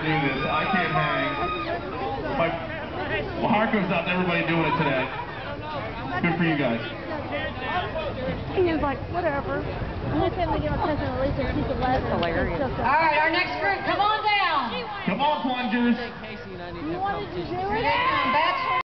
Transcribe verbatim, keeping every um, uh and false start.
do this. I can't hang. My, well, Harco's out and everybody doing it today. Good for you guys. He was like, whatever. Next time we give our cousin at least a piece of leather. All right, our next group, come on down. Come on, plungers. You wanted to do it? Yeah,